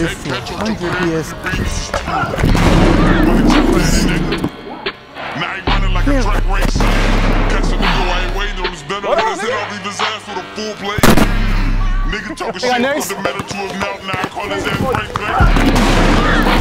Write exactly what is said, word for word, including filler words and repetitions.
this one hundred P S. Now he running like a track race. Catch a nigga while he waiting on his better. Niggas hit off leave his ass with a full plate. Nigga talking shit, put the metal to his mouth. Now I call his ass break plate.